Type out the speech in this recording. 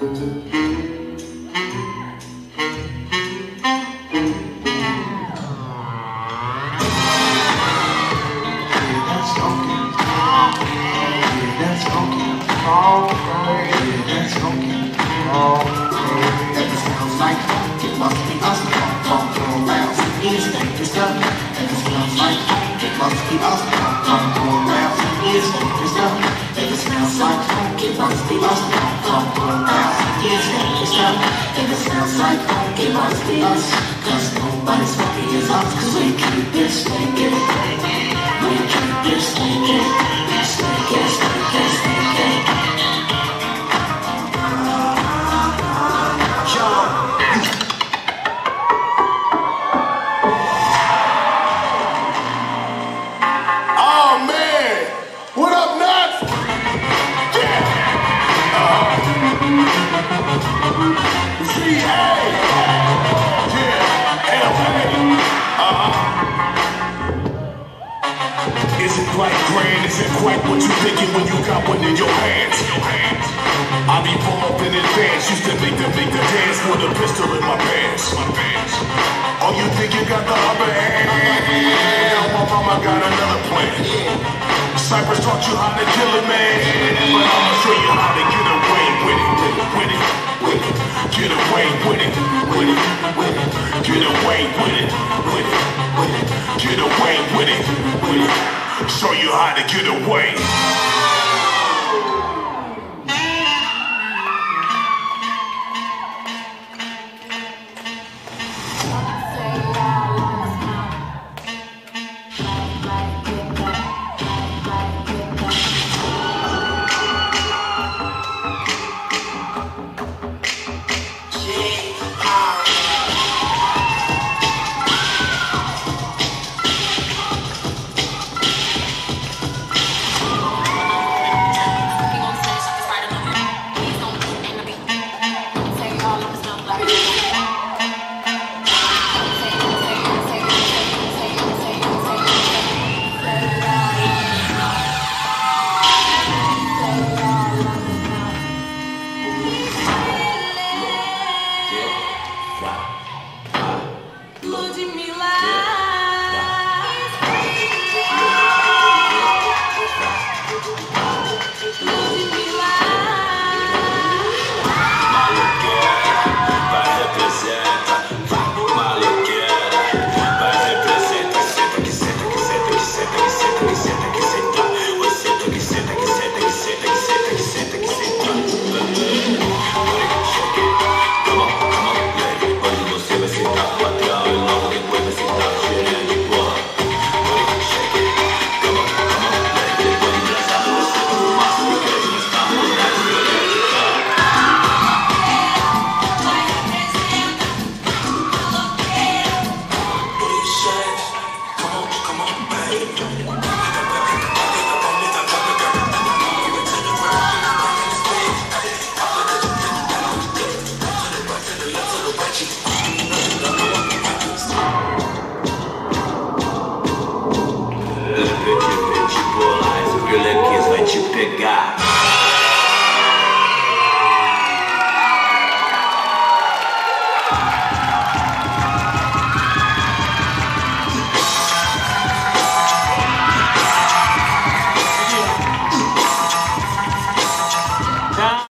Cypress taught you how to kill a man, but I'ma show you how to get away with it, with it, with it, get away with it, with it, with it, get away with it, with it, with it, get away with it, with it, show you how to get away.